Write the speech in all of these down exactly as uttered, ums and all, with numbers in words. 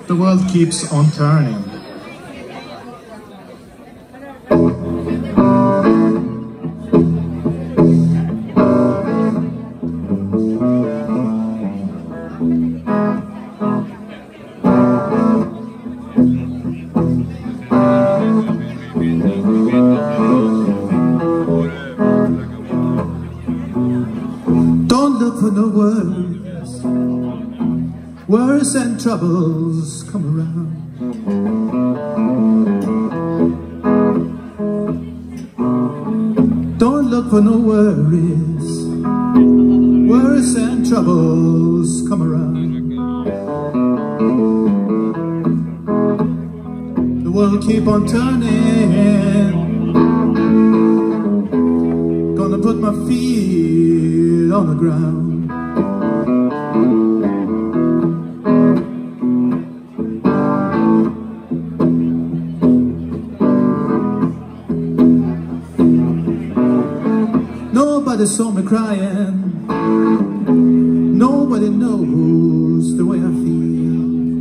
The world keeps on turning. Don't look for no worries. Worries and troubles come around. Don't look for no worries. Worries and troubles come around. The world keep on turning. Gonna put my feet on the ground. Nobody saw me crying. Nobody knows the way I feel.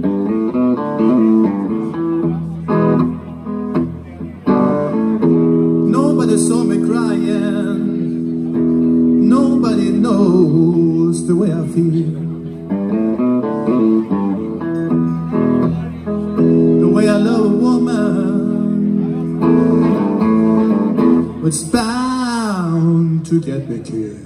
Nobody saw me crying. Nobody knows the way I feel. The way I love a woman, it's bound to get me killed.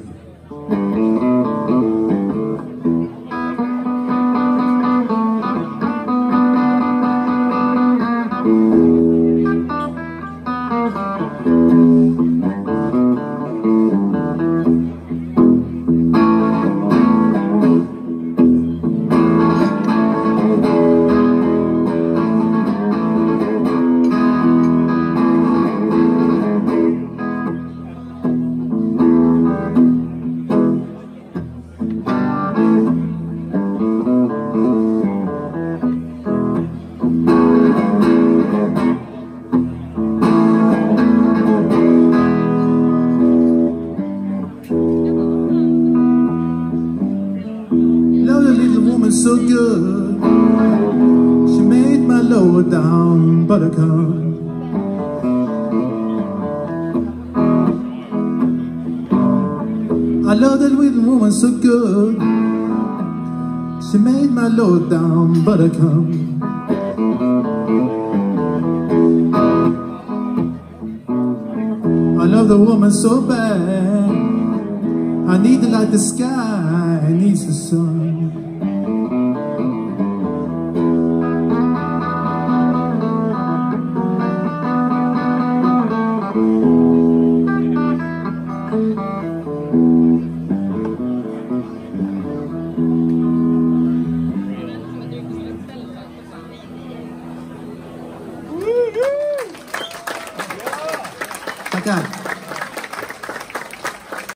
So good, she made my lower down buttercup. I love that little woman so good, she made my lower down buttercup. I love the woman so bad, I need her like the sky needs the sun. Tackar.